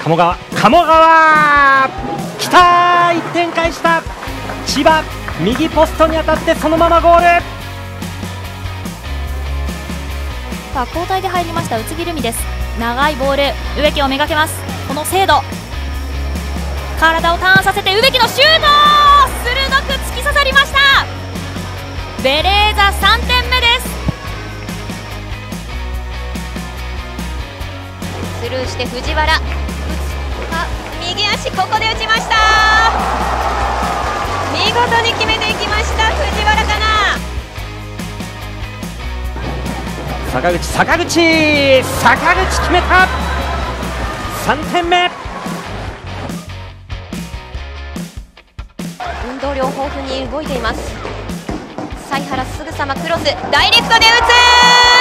鴨川来た、1点返した。千葉、右ポストに当たってそのままゴール。 さあ交代で入りました宇津木瑠美です。長いボール、植木をめがけます。この精度、体をターンさせて植木のシュート、鋭く突き刺さりました。ベレーザ3点目です。 スルーして藤原、右足、ここで打ちました。見事に決めていきました藤原かな。 坂口決めた。3点目。 運動量豊富に動いています。犀原、すぐさまクロス、ダイレクトで打つ。